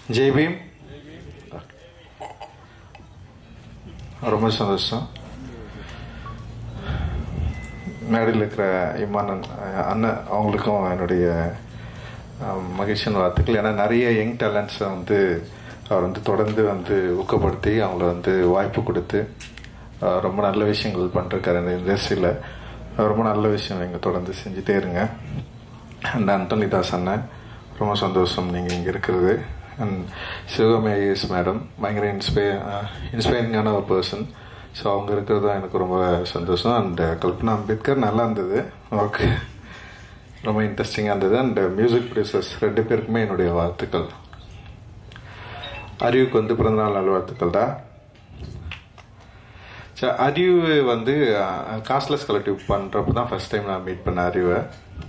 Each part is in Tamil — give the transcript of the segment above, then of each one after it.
ஜெய் பீம். ரொம்ப சந்தோஷம். மேடையில் இருக்கிற இமான் அண்ணன் அவங்களுக்கும் என்னுடைய மகிழ்ச்சியான வாழ்த்துக்கள். ஏன்னா நிறைய யங் டேலண்ட்ஸை அவர் தொடர்ந்து ஊக்கப்படுத்தி அவங்கள வாய்ப்பு கொடுத்து ரொம்ப நல்ல விஷயங்கள் பண்ணிருக்காரு இந்த இண்டஸ்ட்ரியில். ரொம்ப நல்ல விஷயம் நீங்கள் தொடர்ந்து செஞ்சுட்டே இருங்க. அண்ட் அந்தோனிதாஸ் அண்ணன், ரொம்ப சந்தோஷம் நீங்கள் இங்கே இருக்கிறது. அண்ட் சிவகாமி ஐஏஎஸ் மேடம், பயங்கர இன்ஸ்பைரிங்கான ஒரு பர்சன். ஸோ அவங்க இருக்கிறது தான் எனக்கு ரொம்ப சந்தோஷம். அண்ட் கல்பனா அம்பேத்கர் நல்லா இருந்தது, ஓகே, ரொம்ப இன்ட்ரெஸ்டிங்காக இருந்தது. அண்ட் மியூசிக் ப்ரொடியூசர்ஸ் 2 பேருக்குமே என்னுடைய வாழ்த்துக்கள். அறிவுக்கு பிறந்தநாள் நல்வாழ்த்துக்கள் தான். அறிவு காஸ்ட்லெஸ் கலெக்டிவ் பண்ணுறப்ப தான் ஃபஸ்ட் டைம் நான் மீட் பண்ண அறிவை.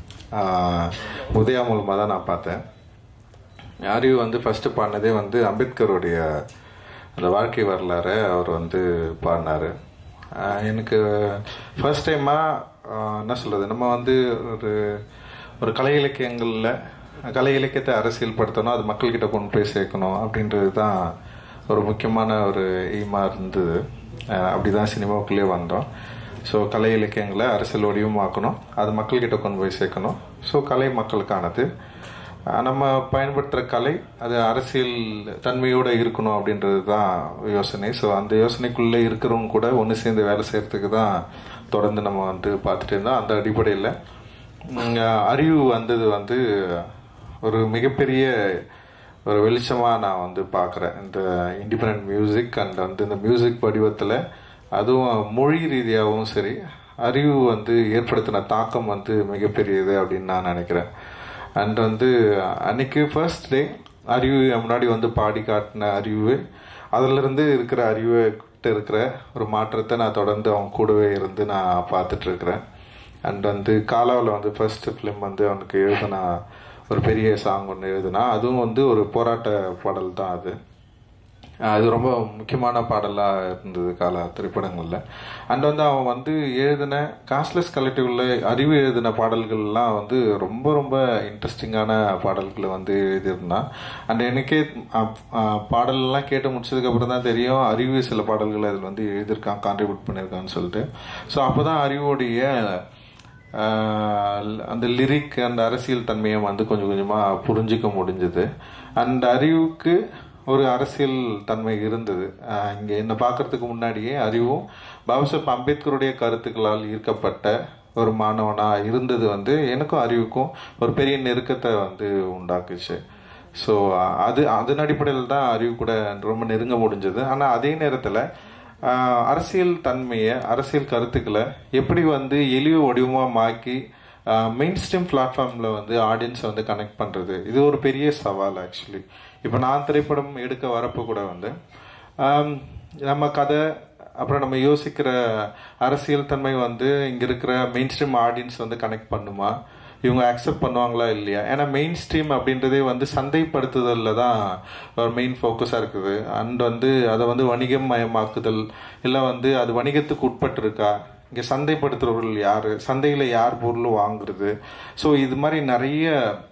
உதயா மூலமாக தான் நான் பார்த்தேன். அறிவு ஃபஸ்ட்டு பாடினதே அம்பேத்கருடைய அந்த வாழ்க்கை வரலாறு அவர் பாடினார். எனக்கு ஃபர்ஸ்ட் டைமாக என்ன சொல்கிறது, நம்ம ஒரு கலை இலக்கியத்தை அரசியல் படுத்தணும், அது மக்கள்கிட்ட கொண்டு போய் சேர்க்கணும் அப்படின்றது தான் ஒரு முக்கியமான ஒரு எய்மாக இருந்தது. அப்படி தான் சினிமாவுக்குள்ளே வந்தோம். ஸோ கலை இலக்கியங்களை அரசியல் வடிவமாக்கணும், அது மக்கள்கிட்ட கொண்டு போய் சேர்க்கணும். ஸோ கலை மக்களுக்கானது, நம்ம பயன்படுத்துகிற கலை அது அரசியல் தன்மையோடு இருக்கணும் அப்படின்றது தான் யோசனை. ஸோ அந்த யோசனைக்குள்ளே இருக்கிறவங்க கூட ஒன்று சேர்ந்து வேலை செய்கிறதுக்கு தான் தொடர்ந்து நம்ம பார்த்துட்டு இருந்தோம். அந்த அடிப்படையில் அறிவு வந்தது ஒரு மிகப்பெரிய ஒரு வெளிச்சமாக நான் பார்க்குறேன். இந்த இண்டிபெண்ட் மியூசிக் அண்ட் இந்த மியூசிக் வடிவத்தில், அதுவும் மொழி ரீதியாகவும் சரி, அறிவு ஏற்படுத்தின தாக்கம் மிகப்பெரியது அப்படின்னு நான் நினைக்கிறேன். அண்ட் அன்னைக்கு ஃபர்ஸ்ட் டே அறிவு முன்னாடி பாடி காட்டின அறிவு, அதிலிருந்து இருக்கிற அறிவுகிட்ட இருக்கிற ஒரு மாற்றத்தை நான் தொடர்ந்து அவங்க கூடவே இருந்து நான் பார்த்துட்ருக்குறேன். அண்ட் காலாவில் ஃபர்ஸ்ட் ஃபிலிம் அவனுக்கு எழுதினா ஒரு பெரிய சாங் ஒன்று எழுதுனா, அதுவும் ஒரு போராட்ட பாடல் தான். அது ரொம்ப முக்கியமான பாடலாக இருந்தது காலா திரைப்படங்களில். அண்ட் அவன் எழுதின காஸ்ட்லெஸ் கலெக்டிவ்ல அறிவு எழுதின பாடல்கள்லாம் ரொம்ப ரொம்ப இன்ட்ரெஸ்டிங்கான பாடல்களை எழுதியிருந்தான். அண்ட் எனக்கே பாடல்லாம் கேட்டு முடிச்சதுக்கப்புறம் தான் தெரியும் அறிவு சில பாடல்களை அதில் எழுதியிருக்கான், கான்ட்ரிபியூட் பண்ணியிருக்கான்னு சொல்லிட்டு. ஸோ அப்போ தான் அறிவோடைய அந்த லிரிக் அந்த அரசியல் தன்மையை கொஞ்சம் கொஞ்சமாக புரிஞ்சிக்க முடிஞ்சது. அண்ட் அறிவுக்கு ஒரு அரசியல் தன்மை இருந்தது. இங்கே என்னை பார்க்கறதுக்கு முன்னாடியே அறிவும் பாபாசாஹேப் அம்பேத்கருடைய கருத்துக்களால் ஈர்க்கப்பட்ட ஒரு மாணவனாக இருந்தது எனக்கும் அறிவுக்கும் ஒரு பெரிய நெருக்கத்தை உண்டாக்குச்சு. ஸோ அதன் அடிப்படையில் தான் அறிவு கூட ரொம்ப நெருங்க முடிஞ்சது. ஆனால் அதே நேரத்தில் அரசியல் தன்மையை, அரசியல் கருத்துக்களை எப்படி எளிய வடிவமாக மாக்கி மெயின் ஸ்ட்ரீம் பிளாட்ஃபார்மில் ஆடியன்ஸை கனெக்ட் பண்ணுறது, இது ஒரு பெரிய சவால். ஆக்சுவலி இப்போ நான் திரைப்படம் எடுக்க வரப்போ கூட நம்ம கதை, அப்புறம் நம்ம யோசிக்கிற அரசியல் தன்மை இங்கே இருக்கிற மெயின் ஸ்ட்ரீம் ஆடியன்ஸ் கனெக்ட் பண்ணுமா, இவங்க அக்செப்ட் பண்ணுவாங்களா இல்லையா. ஏன்னா மெயின் ஸ்ட்ரீம் அப்படின்றதே சந்தைப்படுத்துதலில் தான் ஒரு மெயின் ஃபோக்கஸாக இருக்குது. அண்ட் அதை வணிகம் மயமாக்குதல், இல்லை அது வணிகத்துக்கு உட்பட்டு இருக்கா, இங்கே சந்தைப்படுத்துகிறவர்கள் யார், சந்தையில் யார் பொருள் வாங்குறது. ஸோ இது மாதிரி நிறைய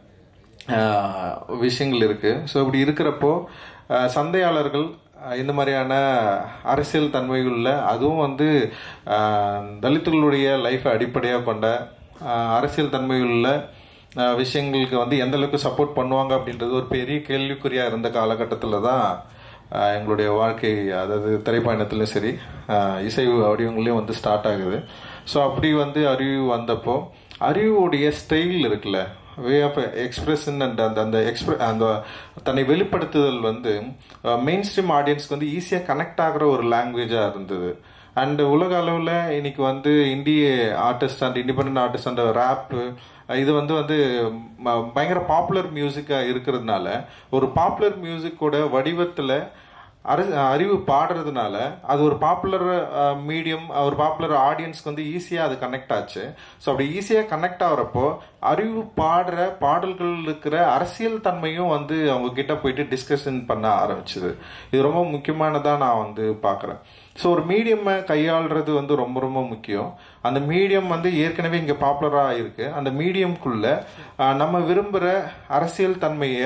விஷயங்கள் இருக்குது. ஸோ இப்படி இருக்கிறப்போ சந்தையாளர்கள் இந்த மாதிரியான அரசியல் தன்மைகளில், அதுவும் தலித்துகளுடைய லைஃப்பை அடிப்படையாக கொண்ட அரசியல் தன்மையுள்ள விஷயங்களுக்கு எந்த அளவுக்கு சப்போர்ட் பண்ணுவாங்க அப்படின்றது ஒரு பெரிய கேள்விக்குறியாக இருந்த காலகட்டத்தில் தான் எங்களுடைய வாழ்க்கை, அதாவது திரைப்பயணத்துலையும் சரி இசை வடிவங்களையும் ஸ்டார்ட் ஆகுது. ஸோ அப்படி அறிவு வந்தப்போ அறிவுடைய ஸ்டைல் இருக்குல்ல, வே ஆஃப் எக்ஸ்பிரஷன் அண்ட் அந்த தன்னை வெளிப்படுத்துதல் மெயின் ஸ்ட்ரீம் ஆடியன்ஸ்க்கு ஈஸியாக கனெக்ட் ஆகிற ஒரு லாங்குவேஜாக இருந்தது. அண்ட் உலக அளவில் இன்னைக்கு இந்திய artist and independent artist and rap, இது பயங்கர பாப்புலர் மியூசிக்காக இருக்கிறதுனால, ஒரு பாப்புலர் மியூசிக்கோட வடிவத்தில் அறிவு பாடுறதுனால அது ஒரு பாப்புலர் மீடியம், ஒரு பாப்புலர் ஆடியன்ஸ்க்கு ஈஸியாக அது கனெக்ட் ஆச்சு. ஸோ அப்படி ஈஸியாக கனெக்ட் ஆகிறப்போ அறிவு பாடுற பாடல்கள் இருக்கிற அரசியல் தன்மையும் அவங்க கிட்ட போயிட்டு டிஸ்கஷன் பண்ண ஆரம்பிச்சுது. இது ரொம்ப முக்கியமானதாக நான் பார்க்குறேன். ஸோ ஒரு மீடியமை கையாளுறது ரொம்ப ரொம்ப முக்கியம். அந்த மீடியம் ஏற்கனவே இங்கே பாப்புலராக இருக்குது. அந்த மீடியம்குள்ளே நம்ம விரும்புகிற அரசியல் தன்மையை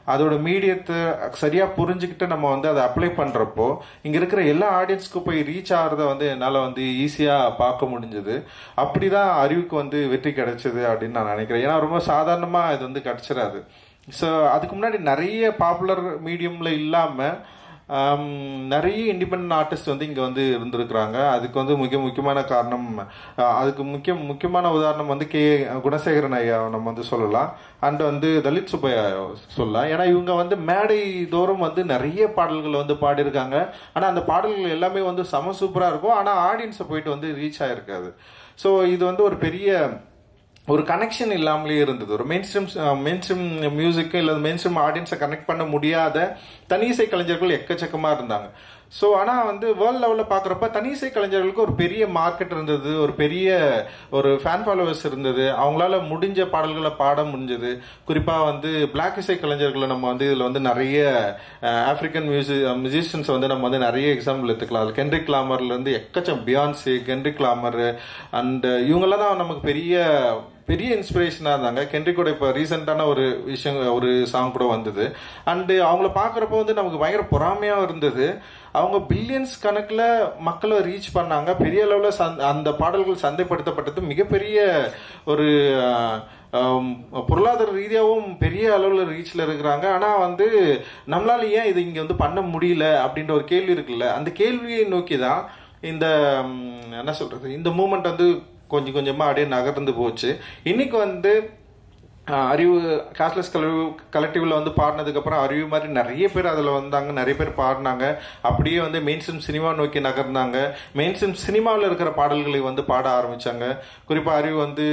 அதோட மீடியத்தை சரியாக புரிஞ்சுக்கிட்டு நம்ம வந்து அதை அப்ளை பண்ணுறப்போ இங்கே இருக்கிற எல்லா ஆடியன்ஸ்க்கு போய் ரீச் ஆகிறத வந்து என்னால் வந்து ஈஸியாக பார்க்க முடிஞ்சது. அப்படி தான் அறிவுக்கு வந்து வெற்றி கிடைச்சது அப்படின்னு நான் நினைக்கிறேன். ஏன்னா ரொம்ப சாதாரணமாக இது வந்து கிடச்சிடாது. ஸோ அதுக்கு முன்னாடி நிறைய பாப்புலர் மீடியமில் இல்லாமல் நிறைய இண்டிபெண்ட் ஆர்டிஸ்ட் வந்து இங்கே வந்து இருந்திருக்கிறாங்க. அதுக்கு வந்து முக்கியமான காரணம், அதுக்கு முக்கியமான உதாரணம் வந்து குணசேகரன் ஐயா நம்ம வந்து சொல்லலாம். அண்ட் வந்து தலித் சுப்பையா சொல்லலாம். ஏன்னா இவங்க வந்து மேடை தோறும் வந்து நிறைய பாடல்கள் வந்து பாடியிருக்காங்க. ஆனால் அந்த பாடல்கள் எல்லாமே வந்து செம சூப்பராக இருக்கும். ஆனால் ஆடியன்ஸை போயிட்டு வந்து ரீச் ஆகிருக்காது. ஸோ இது வந்து ஒரு பெரிய ஒரு கனெக்ஷன் இல்லாமலே இருந்தது. ஒரு மெயின் ஸ்ட்ரீம் மியூசிக்கு இல்லை மெயின் ஸ்ட்ரீம் ஆடியன்ஸை கனெக்ட் பண்ண முடியாத தனி இசை கலைஞர்கள் எக்கச்சக்கமாக இருந்தாங்க. ஸோ ஆனால் வந்து வேர்ல்ட் லெவலில் பார்க்குறப்ப தனி இசை கலைஞர்களுக்கு ஒரு பெரிய மார்க்கெட் இருந்தது, ஒரு பெரிய ஒரு ஃபேன் ஃபாலோவர்ஸ் இருந்தது, அவங்களால முடிஞ்ச பாடல்களை பாட முடிஞ்சது. குறிப்பாக வந்து பிளாக் இசை கலைஞர்களை நம்ம வந்து இதில் வந்து நிறைய ஆப்பிரிக்கன் மியூசிஷியன்ஸ் வந்து நம்ம வந்து நிறைய எக்ஸாம்பிள் எடுத்துக்கலாம். அது கென்ட்ரிக் லாமர்லேருந்து பியான்சி, கென்ட்ரிக் லாமர் அண்ட் இவங்கெல்லாம் தான் நமக்கு பெரிய இன்ஸ்பிரேஷனாக இருந்தாங்க. கென்ட்ரிக்கோட இப்போ ரீசெண்டான ஒரு விஷயம், ஒரு சாங் கூட வந்தது. அண்டு அவங்கள பார்க்குறப்போ வந்து நமக்கு பயங்கர பொறாமையாக இருந்தது. அவங்க பில்லியன்ஸ் கணக்கில் மக்களை ரீச் பண்ணாங்க. பெரிய அளவில் அந்த பாடல்கள் சந்தைப்படுத்தப்பட்டது. மிகப்பெரிய ஒரு பொருளாதார ரீதியாகவும் பெரிய அளவில் ரீச்சில் இருக்கிறாங்க. ஆனால் வந்து நம்மளால ஏன் இது இங்கே வந்து பண்ண முடியல அப்படின்ற ஒரு கேள்வி இருக்குல்ல, அந்த கேள்வியை நோக்கி தான் இந்த என்ன சொல்கிறது, இந்த மூமெண்ட் வந்து கொஞ்சமாக அப்படியே நகர்ந்து போச்சு. இன்னைக்கு வந்து அறிவு கேஷ்லெஸ் கலெக்டிவ்ல வந்து பாடினதுக்கப்புறம் அறிவு மாதிரி நிறைய பேர் அதில் வந்தாங்க, நிறைய பேர் பாடினாங்க. அப்படியே வந்து மெயின் ஸ்ட்ரீம் சினிமா நோக்கி நகர்ந்தாங்க. மெயின் ஸ்ட்ரீம் சினிமாவில் இருக்கிற பாடல்களை வந்து பாட ஆரம்பித்தாங்க. குறிப்பாக அறிவு வந்து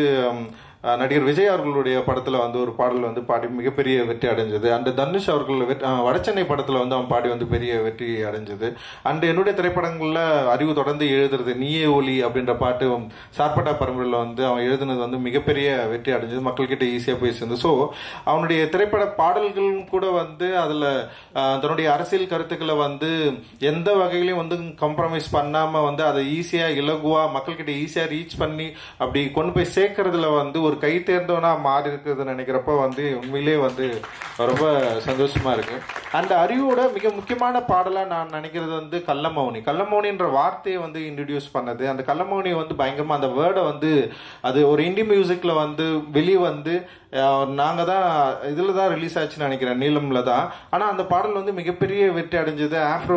நடிகர் விஜய் அவர்களுடைய படத்தில் வந்து ஒரு பாடல் வந்து பாடி மிகப்பெரிய வெற்றி அடைஞ்சது. அண்ட் தனுஷ் அவர்கள் வடச்சென்னை படத்தில் வந்து அவன் பாடி வந்து பெரிய வெற்றி அடைஞ்சது. அண்ட் என்னுடைய திரைப்படங்களில் அறிவு தொடர்ந்து எழுதுறது நீயே ஒலி அப்படின்ற பாட்டு சார்பட்டா பரம்பரையில் வந்து அவன் எழுதுனது வந்து மிகப்பெரிய வெற்றி அடைஞ்சது, மக்கள்கிட்ட ஈஸியாக போய் சேர்ந்து. ஸோ அவனுடைய திரைப்பட பாடல்களும் கூட வந்து அதில் தன்னுடைய அரசியல் கருத்துக்களை வந்து எந்த வகையிலையும் வந்து காம்ப்ரமைஸ் பண்ணாமல் வந்து அதை ஈஸியாக இலகுவாக மக்கள்கிட்ட ஈஸியாக ரீச் பண்ணி அப்படி கொண்டு போய் சேர்க்கறதுல வந்து ஒரு கை தேர்ந்தவனா மாறி இருக்குதுன்னு நினைக்கிறப்ப வந்து உண்மையிலே வந்து ரொம்ப சந்தோஷமா இருக்கு. அந்த அறிவோட மிக முக்கியமான பாடலாக நான் நினைக்கிறது வந்து கள்ளமௌனின்ற வார்த்தையை வந்து இன்ட்ரடியூஸ் பண்ணது. அந்த கள்ளமௌனி வந்து பயங்கரமாக அந்த வேர்டை வந்து அது ஒரு இண்டி மியூசிக்கில் வந்து வெளியே வந்து நாங்கள் தான் இதில் தான் ரிலீஸ் ஆச்சுன்னு நினைக்கிறேன், நீளமில் தான். ஆனால் அந்த பாடல் வந்து மிகப்பெரிய வெற்றி அடைஞ்சது. ஆஃப்ரோ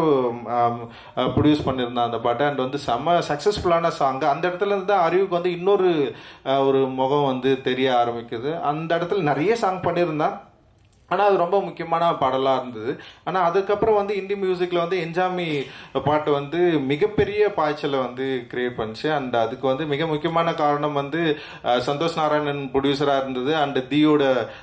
ப்ரொடியூஸ் பண்ணியிருந்தான் அந்த பாட்டை. அண்ட் வந்து செம்ம சக்ஸஸ்ஃபுல்லான சாங். அந்த இடத்துல இருந்து தான் அறிவுக்கு வந்து இன்னொரு ஒரு முகம் வந்து தெரிய ஆரம்பிக்குது. அந்த இடத்துல நிறைய சாங் பண்ணியிருந்தான், ஆனால் அது ரொம்ப முக்கியமான பாடலாக இருந்தது. ஆனால் அதுக்கப்புறம் வந்து இந்தி மியூசிக்கில் வந்து என்ஜாமி பாட்டு வந்து மிகப்பெரிய பாய்ச்சலை வந்து கிரியேட் பண்ணிச்சு. அண்ட் அதுக்கு வந்து மிக முக்கியமான காரணம் வந்து சந்தோஷ் நாராயணன் ப்ரொடியூசராக இருந்தது. அண்ட் தீயோட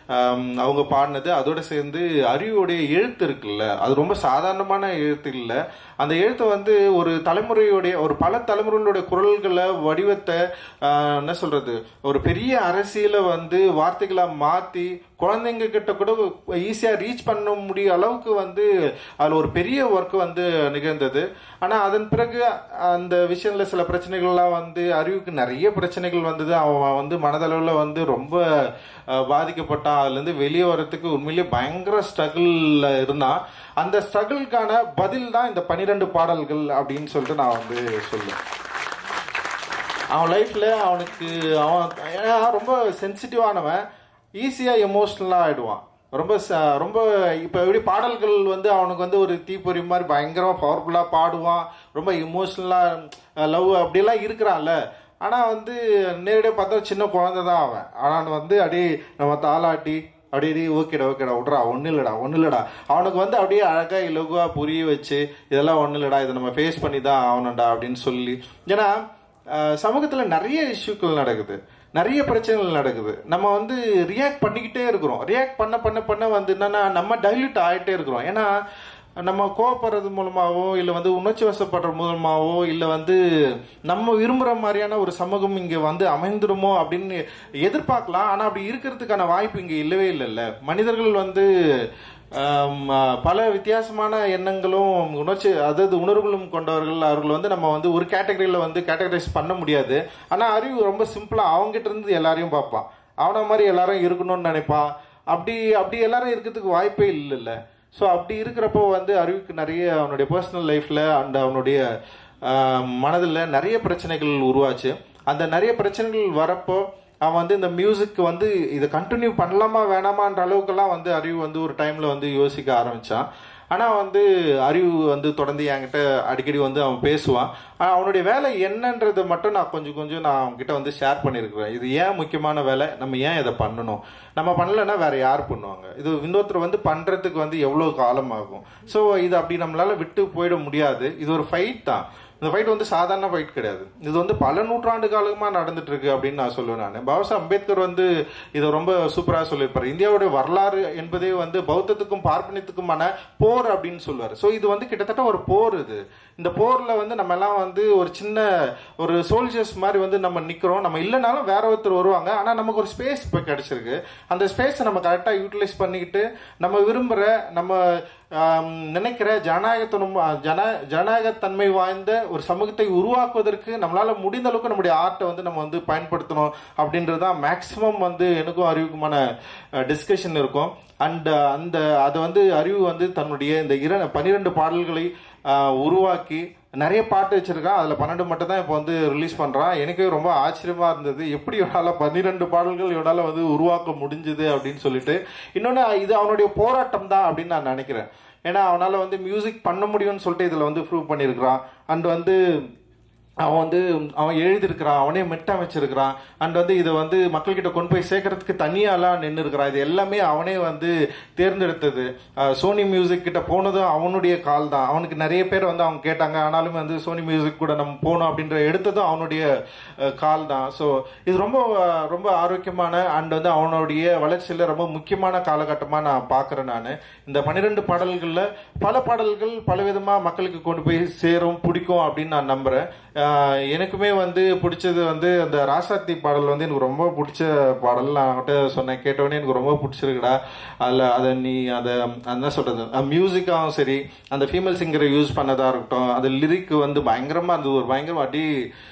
அவங்க பாடினது. அதோட சேர்ந்து அறிவோடைய எழுத்து இருக்குல்ல, அது ரொம்ப சாதாரணமான எழுத்து இல்லை. அந்த எழுத்தை வந்து ஒரு தலைமுறையுடைய ஒரு பல தலைமுறைகளுடைய குரல்களை வடிவத்தை என்ன சொல்றது, ஒரு பெரிய அரசியலை வந்து வார்த்தைகளை மாற்றி குழந்தைங்க கிட்ட கூட ஈஸியாக ரீச் பண்ண முடிய அளவுக்கு வந்து அதில் ஒரு பெரிய ஒர்க் வந்து நிகழ்ந்தது. ஆனால் அதன் பிறகு அந்த விஷயத்தில் சில பிரச்சனைகள்லாம் வந்து அறிவுக்கு நிறைய பிரச்சனைகள் வந்தது. அவன் வந்து மனதளவில் வந்து ரொம்ப பாதிக்கப்பட்டான். அதுலேருந்து வெளியே வர்றதுக்கு உண்மையிலேயே பயங்கர ஸ்ட்ரகிளில் இருந்தான். அந்த ஸ்ட்ரகிளுக்கான பதில் தான் இந்த 12 பாடல்கள் அப்படின்னு சொல்லிட்டு நான் வந்து சொல்லுவேன். அவன் லைஃப்பில் அவன் ரொம்ப சென்சிட்டிவானவன், ஈஸியாக எமோஷ்னலாக ஆகிடுவான். ரொம்ப இப்போ எப்படி பாடல்கள் வந்து அவனுக்கு வந்து ஒரு தீப்பொறி மாதிரி பயங்கரமாக பவர்ஃபுல்லாக பாடுவான், ரொம்ப இமோஷ்னலாக லவ் அப்படிலாம் இருக்கிறான்ல. ஆனால் வந்து நேரடியாக பார்த்தா சின்ன குழந்தை தான் அவன். ஆனால் வந்து அப்படியே நம்ம தாளாட்டி அப்படியே ஓகேடா விட்றா, ஒன்றும் இல்லைடா அவனுக்கு வந்து அப்படியே அழகாக இலகுவாக புரிய வச்சு இதெல்லாம் ஒன்றும் இல்லைடா, இதை நம்ம ஃபேஸ் பண்ணி தான் ஆகணும்டா அப்படின்னு சொல்லி. ஏன்னா சமூகத்தில் நிறைய இஷ்யூக்கள் நடக்குது, நிறைய பிரச்சனைகள் நடக்குது. நம்ம வந்து ரியாக்ட் பண்ணிக்கிட்டே இருக்கிறோம். ரியாக்ட் பண்ண வந்து என்னன்னா நம்ம டைல்யூட் ஆகிட்டே இருக்கிறோம். ஏன்னா நம்ம கோவப்படுறது மூலமாகவோ இல்லை வந்து உணர்ச்சி வசப்படுற மூலமாகவோ இல்லை வந்து நம்ம விரும்புகிற மாதிரியான ஒரு சமூகம் இங்கே வந்து அமைந்துடுமோ அப்படின்னு எதிர்பார்க்கலாம். ஆனால் அப்படி இருக்கிறதுக்கான வாய்ப்பு இங்கே இல்லவே இல்லைல்ல. மனிதர்கள் வந்து பல வித்தியாசமான எண்ணங்களும் உணர்வுகளும் கொண்டவர்கள். அவர்கள் வந்து நம்ம வந்து ஒரு கேட்டகரியில் வந்து கேட்டகரைஸ் பண்ண முடியாது. ஆனால் அறிவு ரொம்ப சிம்பிளாக அவங்ககிட்ட இருந்து எல்லாரையும் பார்ப்பான். அவனை மாதிரி எல்லாரும் இருக்கணும்னு நினைப்பான். அப்படி அப்படி எல்லாரும் இருக்கிறதுக்கு வாய்ப்பே இல்லைல்ல. ஸோ அப்படி இருக்கிறப்போ வந்து அறிவுக்கு நிறைய அவனுடைய பர்சனல் லைஃப்பில் அண்ட் அவனுடைய மனதில் நிறைய பிரச்சனைகள் உருவாச்சு. அந்த நிறைய பிரச்சனைகள் வரப்போ அவன் வந்து இந்த மியூசிக் வந்து இதை கண்டினியூ பண்ணலாமா வேணாமான்ற அளவுக்கெல்லாம் வந்து அறிவு வந்து ஒரு டைமில் வந்து யோசிக்க ஆரம்பித்தான். ஆனால் வந்து அறிவு வந்து தொடர்ந்து என்கிட்ட அடிக்கடி வந்து அவன் பேசுவான். அவனுடைய வேலை என்னன்றதை மட்டும் நான் கொஞ்சம் நான் அவன்கிட்ட வந்து ஷேர் பண்ணியிருக்கிறேன். இது ஏன் முக்கியமான வேலை, நம்ம ஏன் இதை பண்ணணும், நம்ம பண்ணலைன்னா வேற யார் பண்ணுவாங்க, இது இன்னொருத்தர் வந்து பண்ணுறதுக்கு வந்து எவ்வளோ காலம் ஆகும். ஸோ இது அப்படி நம்மளால விட்டு போயிட முடியாது. இது ஒரு ஃபைட் தான். இந்த ஃபைட் வந்து சாதாரண ஃபைட் கிடையாது. இது வந்து பல நூற்றாண்டு காலமாக நடந்துட்டு இருக்கு அப்படின்னு நான் சொல்லுவேன். நான் பாபா அம்பேத்கர் வந்து இதை ரொம்ப சூப்பராக சொல்லியிருப்பாரு. இந்தியாவுடைய வரலாறு என்பதே வந்து பௌத்தத்துக்கும் பார்ப்பனியத்துக்குமான போர் அப்படின்னு சொல்லுவார். ஸோ இது வந்து கிட்டத்தட்ட ஒரு போர். இந்த போரில் வந்து நம்ம எல்லாம் வந்து ஒரு சின்ன ஒரு சோல்ஜர்ஸ் மாதிரி வந்து நம்ம நிற்கிறோம். நம்ம இல்லைனாலும் வேற ஒருத்தர் வருவாங்க. ஆனால் நமக்கு ஒரு ஸ்பேஸ் இப்போ கிடைச்சிருக்கு. அந்த ஸ்பேஸை நம்ம கரெக்டாக யூட்டிலைஸ் பண்ணிக்கிட்டு நம்ம விரும்புகிற நம்ம நினைக்கிற ஜனநாயகத்தன்மை வாய்ந்த ஒரு சமூகத்தை உருவாக்குவதற்கு நம்மளால முடிந்த அளவுக்கு நம்முடைய ஆர்ட்டை வந்து நம்ம வந்து பயன்படுத்தணும் அப்படின்றது தான் மேக்சிமம் வந்து எனக்கும் அறிவுக்குமான டிஸ்கஷன் இருக்கும். அண்ட் அதை வந்து அறிவு வந்து தன்னுடைய இந்த 12 பாடல்களை உருவாக்கி நிறைய பாட்டு வச்சிருக்கான். அதில் 12 மட்டும் தான் இப்போ வந்து ரிலீஸ் பண்ணுறான். எனக்கு ரொம்ப ஆச்சரியமா இருந்தது, எப்படி இவனால் 12 பாடல்கள் இவனால் வந்து உருவாக்க முடிஞ்சுது அப்படின்னு சொல்லிட்டு. இன்னொன்று இது அவனுடைய போராட்டம் தான் அப்படின்னு நான் நினைக்கிறேன். ஏன்னா அவனால் வந்து மியூசிக் பண்ண முடியும்னு சொல்லிட்டு இதில் வந்து ப்ரூவ் பண்ணியிருக்கிறான். அண்ட் வந்து அவன் எழுதியிருக்கிறான், அவனே மெட்டமைச்சிருக்கிறான். அண்ட் வந்து இதை வந்து மக்கள்கிட்ட கொண்டு போய் சேர்க்கறதுக்கு தனியாலாம் நின்று இருக்கிறான். இது எல்லாமே அவனே வந்து தேர்ந்தெடுத்தது. சோனி மியூசிக் கிட்ட போனதும் அவனுடைய கால் தான். அவனுக்கு நிறைய பேர் வந்து அவங்க கேட்டாங்க, ஆனாலும் வந்து சோனி மியூசிக் கூட நம்ம போனோம் அப்படின்ற எடுத்ததும் அவனுடைய கால் தான். ஸோ இது ரொம்ப ரொம்ப ஆரோக்கியமான அண்ட் வந்து அவனுடைய வளர்ச்சியில் ரொம்ப முக்கியமான காலகட்டமாக நான் பார்க்குறேன். நான் இந்த 12 பாடல்களில் பல பாடல்கள் பலவிதமாக மக்களுக்கு கொண்டு போய் சேரும், பிடிக்கும் அப்படின்னு நான் நம்புகிறேன். எனக்குமே வந்து பிடிச்சது வந்து அந்த ராசாத்தி பாடல் வந்து எனக்கு ரொம்ப பிடிச்ச பாடல். நான் அவன்கிட்ட சொன்னேன், கேட்டவொடனே எனக்கு ரொம்ப பிடிச்சிருக்குடா. அதை நீ என்ன சொல்றது, மியூசிக்காகவும் சரி, அந்த ஃபீமேல் சிங்கரை யூஸ் பண்ணதா இருக்கட்டும், அது லிரிக் வந்து பயங்கரமா இருந்தது. ஒரு பயங்கரமா அடி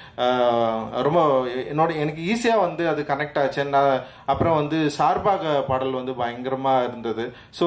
ரொம்ப எனக்கு ஈஸியாக வந்து அது கனெக்ட் ஆச்சு. அப்புறம் வந்து சார்பாக பாடல் வந்து பயங்கரமா இருந்தது. ஸோ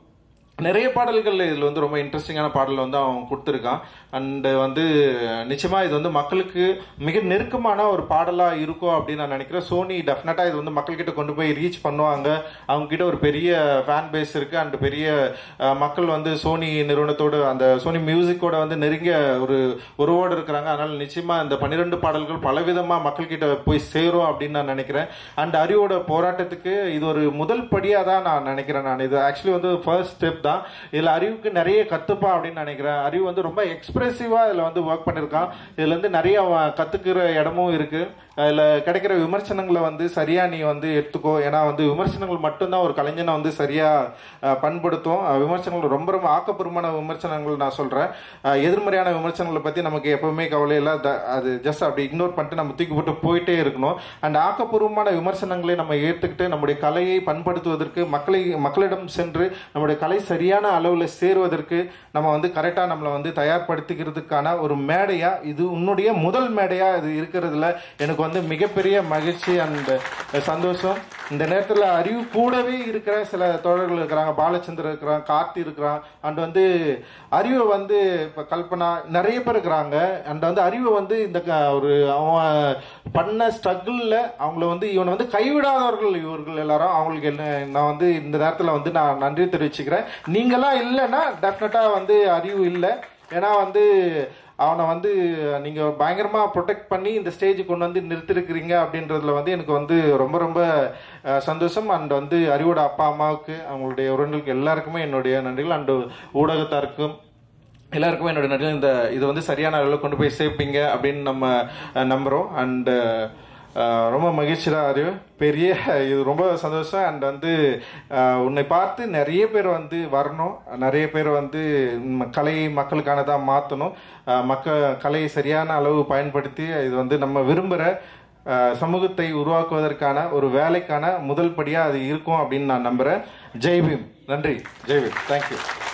நிறைய பாடல்கள் இதில் வந்து ரொம்ப இன்ட்ரெஸ்டிங்கான பாடல் வந்து அவன் கொடுத்துருக்கான். அண்டு வந்து நிச்சயமாக இது வந்து மக்களுக்கு மிக நெருக்கமான ஒரு பாடலாக இருக்கும் அப்படின்னு நான் நினைக்கிறேன். சோனி டெஃபினட்டாக இது வந்து மக்கள்கிட்ட கொண்டு போய் ரீச் பண்ணுவாங்க. அவங்ககிட்ட ஒரு பெரிய ஃபேன் பேஸ் இருக்குது. அண்டு பெரிய மக்கள் வந்து சோனி நிறுவனத்தோடு அந்த சோனி மியூசிக்கோட வந்து நெருங்கிய ஒரு உறவோடு இருக்கிறாங்க. அதனால் நிச்சயமாக இந்த 12 பாடல்கள் பலவிதமாக மக்கள்கிட்ட போய் சேரும் அப்படின்னு நான் நினைக்கிறேன். அண்ட் அறிவோட போராட்டத்துக்கு இது ஒரு முதல் படியாக தான் நான் நினைக்கிறேன். நான் இது ஆக்சுவலி வந்து ஃபர்ஸ்ட் ஸ்டெப் தான். இதுல அறிவுக்கு நிறைய கத்துப்பா அப்படின்னு நினைக்கிறேன். அறிவு வந்து ரொம்ப எக்ஸ்பிரசிவா இதுல வந்து ஒர்க் பண்ணிருக்கான். இதுல இருந்து நிறைய கத்துக்கிற இடமும் இருக்கு. இதுல கிடைக்கிற விமர்சனங்களை வந்து சரியா நீ வந்து எடுத்துக்கோ. ஏன்னா வந்து விமர்சனங்கள் மட்டும்தான் ஒரு கலைஞனை வந்து சரியா பண்படுத்தும். விமர்சனங்கள் ரொம்ப ரொம்ப ஆக்கப்பூர்வமான விமர்சனங்கள் நான் சொல்றேன். எதிர்மறையான விமர்சனங்களை பத்தி நமக்கு எப்பவுமே கவலை இல்லை. அது ஜஸ்ட் அப்படி இக்னோர் பண்ணிட்டு நம்ம தூக்கி போட்டு போயிட்டே இருக்கணும். அண்ட் ஆக்கப்பூர்வமான விமர்சனங்களை நம்ம ஏற்றுக்கிட்டு நம்முடைய கலையை பண்படுத்துவதற்கு மக்களிடம் சென்று நம்முடைய கலை சரியான அளவில் சேருவதற்கு நம்ம வந்து கரெக்டாக நம்மளை வந்து தயார்படுத்திக்கிறதுக்கான ஒரு மேடையா, இது உன்னுடைய முதல் மேடையா இது இருக்கிறதுல எனக்கு வந்து மிகப்பெரிய மகிழ்ச்சி அண்ட் சந்தோஷம். இந்த நேரத்தில் அறிவு கூடவே இருக்கிற சில தோழர்கள் இருக்கிறாங்க. பாலச்சந்திரன் இருக்கிறான், கார்த்தி இருக்கிறான். அண்ட் வந்து அறிவை வந்து இப்போ கல்பனா நிறைய பேர் இருக்கிறாங்க. அண்ட் வந்து அறிவை வந்து இந்த ஒரு அவன் பண்ண ஸ்ட்ரகிளில் அவங்கள வந்து இவனை வந்து கைவிடாதவர்கள் இவர்கள் எல்லாரும். அவங்களுக்கு நான் வந்து இந்த நேரத்தில் வந்து நான் நன்றி தெரிவிச்சுக்கிறேன். நீங்களாம் இல்லைன்னா டெஃபினட்டாக வந்து அறிவு இல்லை. ஏன்னா வந்து அவனை வந்து நீங்கள் பயங்கரமாக ப்ரொடெக்ட் பண்ணி இந்த ஸ்டேஜுக்கு கொண்டு வந்து நிறுத்திருக்கிறீங்க அப்படின்றதுல வந்து எனக்கு வந்து ரொம்ப ரொம்ப சந்தோஷம். அண்ட் வந்து அறிவோட அப்பா அம்மாவுக்கு, அவங்களுடைய உறவினர்களுக்கு எல்லாருக்குமே என்னுடைய நன்றிகள். அண்டு ஊடகத்தாருக்கும் எல்லாருக்குமே என்னுடைய நன்றிகள். இது வந்து சரியான அளவில் கொண்டு போய் சேர்ப்பீங்க அப்படின்னு நம்ம நம்புகிறோம். அண்டு ரொம்ப மகிழ்ச்சி தான் அறிவு, பெரிய இது ரொம்ப சந்தோஷம். அண்ட் வந்து உன்னை பார்த்து நிறைய பேர் வந்து வரணும், நிறைய பேர் வந்து கலையை மக்களுக்கானதாக மாற்றணும், கலையை சரியான அளவு பயன்படுத்தி இது வந்து நம்ம விரும்புகிற சமூகத்தை உருவாக்குவதற்கான ஒரு வேலைக்கான முதல் படியாக அது இருக்கும் அப்படின்னு நான் நம்புகிறேன். ஜெய்பீம். நன்றி. ஜெய்பீம். தேங்க்யூ.